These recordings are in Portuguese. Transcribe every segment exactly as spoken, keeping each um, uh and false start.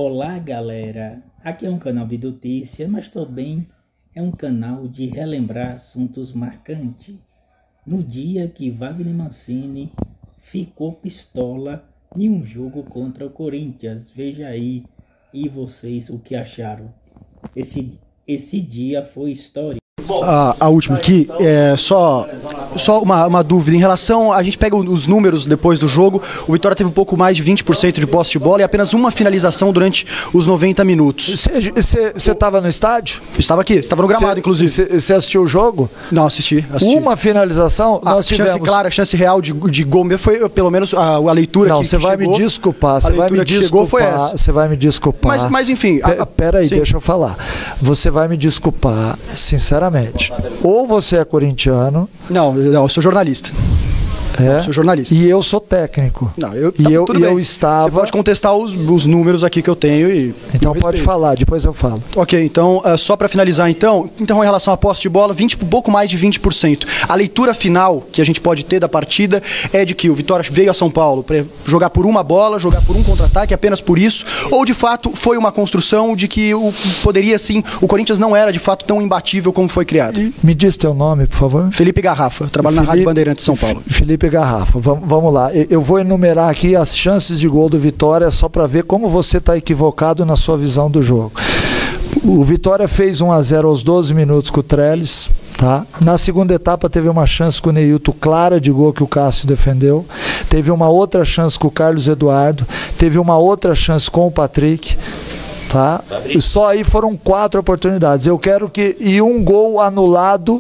Olá galera, aqui é um canal de notícia, mas também é um canal de relembrar assuntos marcantes. No dia que Wagner Mancini ficou pistola em um jogo contra o Corinthians, veja aí, e vocês o que acharam? Esse, esse dia foi histórico. A, a última aqui, é só, só uma, uma dúvida em relação, a gente pega os números depois do jogo, o Vitória teve um pouco mais de vinte por cento de posse de bola e apenas uma finalização durante os noventa minutos. Você estava no estádio? Estava aqui, estava no gramado, cê, inclusive. Você assistiu o jogo? Não, assisti. assisti. Uma finalização, a nós tivemos... chance clara, chance real de, de gol, foi pelo menos a, a leitura Não, que você vai chegou, me desculpar, você vai me desculpar, você vai me desculpar. Mas, mas enfim... A, a, Pera aí, sim. deixa eu falar. Você vai me desculpar, sinceramente. Ou você é corintiano... Não, não, eu sou jornalista. É? Eu sou jornalista. E eu sou técnico. Não, eu, e tá, eu, tudo e bem. eu estava... Você pode contestar os, os números aqui que eu tenho e... Então pode falar, depois eu falo. Ok, então, uh, só para finalizar então, então em relação à posse de bola, vinte, um pouco mais de vinte por cento. A leitura final que a gente pode ter da partida é de que o Vitória veio a São Paulo para jogar por uma bola, jogar por um contra-ataque, apenas por isso, ou de fato foi uma construção de que o, poderia sim, o Corinthians não era de fato tão imbatível como foi criado. Me diz teu nome, por favor. Felipe Garrafa, eu trabalho Felipe, na Rádio Bandeirantes de São Paulo. Felipe Garrafa, vamos Vamos lá, eu vou enumerar aqui as chances de gol do Vitória só para ver como você está equivocado na sua visão do jogo. O Vitória fez um a zero aos doze minutos com o Trellis, tá? Na segunda etapa teve uma chance com o Neilton clara de gol que o Cássio defendeu, teve uma outra chance com o Carlos Eduardo, teve uma outra chance com o Patrick, tá? E só aí foram quatro oportunidades. Eu quero que e um gol anulado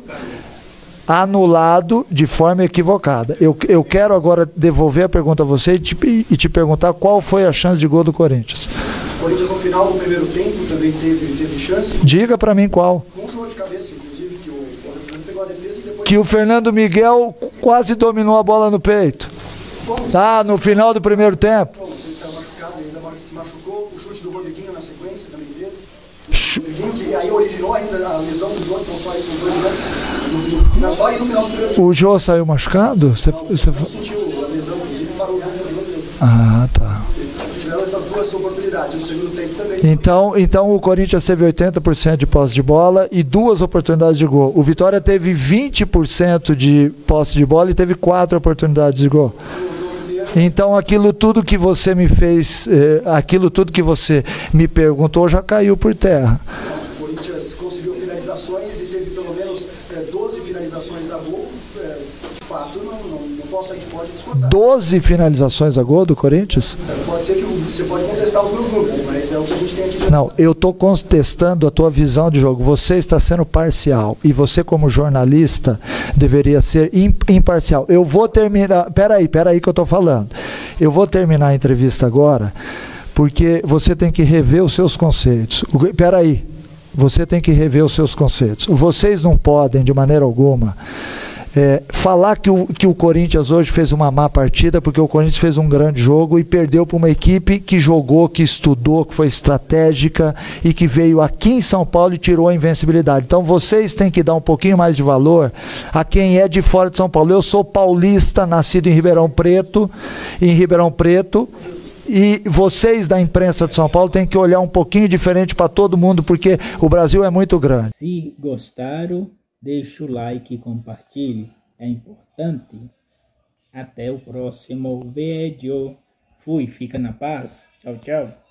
anulado de forma equivocada. Eu, eu quero agora devolver a pergunta a você e te, e te perguntar qual foi a chance de gol do Corinthians. O Corinthians no final do primeiro tempo também teve, teve chance? Diga para mim qual. Com um gol de cabeça, inclusive, que o, o Fernando pegou a defesa e depois... Que o Fernando Miguel quase dominou a bola no peito. Como? Tá, no final do primeiro tempo. Como? Você saiu machucado, ainda se machucou, o chute do Rodriguinho na sequência também teve. Ch Que aí originou ainda a lesão do Jô, então só esses dois lances, no, só aí no final do primeiro. O Jô saiu machucado? Você, não, você... não sentiu a lesão, inclusive parou o jogo duas vezes. Ah, tá. Tiveram essas duas oportunidades, no segundo tempo também. Então, então o Corinthians teve oitenta por cento de posse de bola e duas oportunidades de gol. O Vitória teve vinte por cento de posse de bola e teve quatro oportunidades de gol. Então aquilo tudo que você me fez, eh, aquilo tudo que você me perguntou já caiu por terra. O Corinthians conseguiu finalizações e teve pelo menos é, doze finalizações a gol. É, de fato, não, não, não posso, a gente pode discordar. doze finalizações a gol do Corinthians? É, pode ser que você pode contestar os meus números, mas é o que a gente tem aqui. Não, eu estou contestando a tua visão de jogo. Você está sendo parcial e você como jornalista deveria ser imparcial. Eu vou terminar... Peraí, peraí que eu estou falando. Eu vou terminar a entrevista agora porque você tem que rever os seus conceitos. Peraí, você tem que rever os seus conceitos. Vocês não podem, de maneira alguma... É, falar que o, que o Corinthians hoje fez uma má partida, porque o Corinthians fez um grande jogo e perdeu para uma equipe que jogou, que estudou, que foi estratégica e que veio aqui em São Paulo e tirou a invencibilidade. Então vocês têm que dar um pouquinho mais de valor a quem é de fora de São Paulo. Eu sou paulista, nascido em Ribeirão Preto, em Ribeirão Preto, e vocês da imprensa de São Paulo têm que olhar um pouquinho diferente para todo mundo, porque o Brasil é muito grande. Se gostaram, deixa o like e compartilhe, é importante. Até o próximo vídeo. Fui, fica na paz. Tchau, tchau.